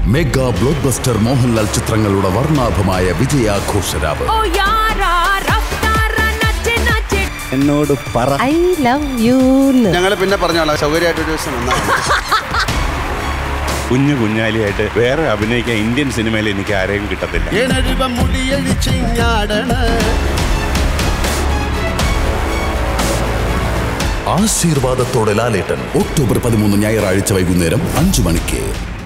Mega block buster Mohanlal ചിത്രങ്ങളുടെ വർണ്ണാഭമായ വിജയാഘോഷരാവ്. എന്നോട് പറ ഐ ലവ് യു. ഞങ്ങൾ പിന്നെ പറഞ്ഞോളാം, സൗകര്യമായിട്ട് ഒരു ദിവസം വന്നാൽ. കുഞ്ഞാലിയായിട്ട് വേറെ അഭിനയിക്കാൻ ഇന്ത്യൻ സിനിമയിൽ എനിക്ക് ആരെയും കിട്ടത്തില്ല. ആശീർവാദത്തോടെ ലാലേട്ടൻ ഒക്ടോബർ 13 ഞായറാഴ്ച വൈകുന്നേരം 5 മണിക്ക്.